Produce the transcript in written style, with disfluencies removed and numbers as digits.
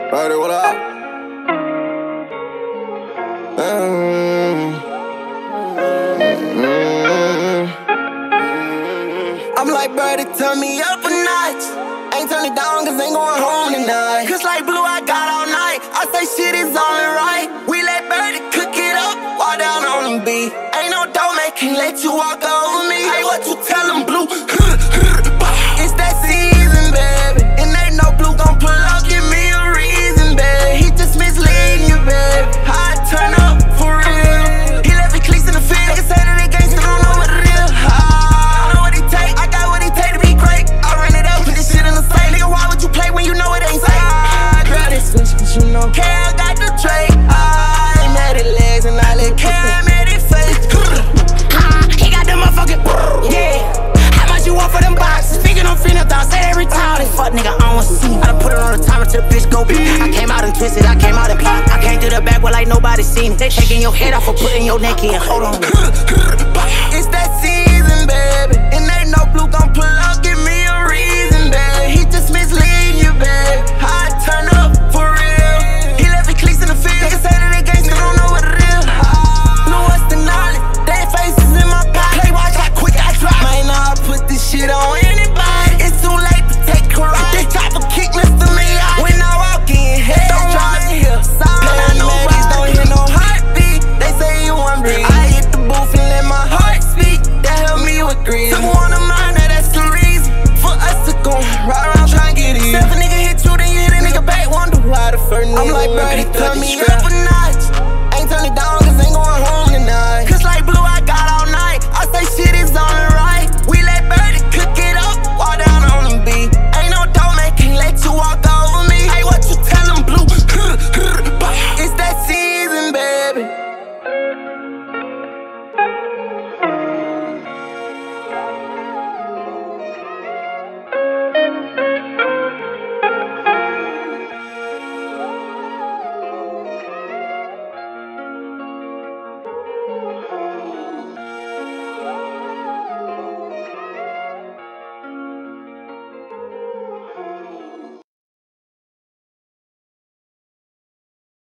Birdie, what up? I'm like, Birdie, turn me up a notch. Ain't turn it down cause ain't going home tonight. Cause like Blue, I got all night. I say shit is only right. We let Birdie cook it up, walk down on the beat. Ain't no doormat can let you walk over me. Hey, what you tell them, Blue? It's that season, baby. And ain't no Blue gon' pull up, give me a reason, baby. He just misleading you, baby. I turn up for real. He left his cleats in the field. Niggas say that they gangsta, don't know what it is. I know what he take, I got what he take to be great. I ran it up, put this shit in the safe. Nigga, why would you play when you know it ain't safe? Girl, this switch, cause you know Kale got the trait. I ain't mad at legs and I let Kale mad at face. He got them motherfucking, yeah. How much you want for them boxes? Speaking on female thoughts, say every time. This fuck nigga, I don't see. I done put it on the timer till the bitch go beat. I came out and twisted, I came out and pop. I came through the back where like nobody seen it. They taking your head off or putting your neck in. Hold on.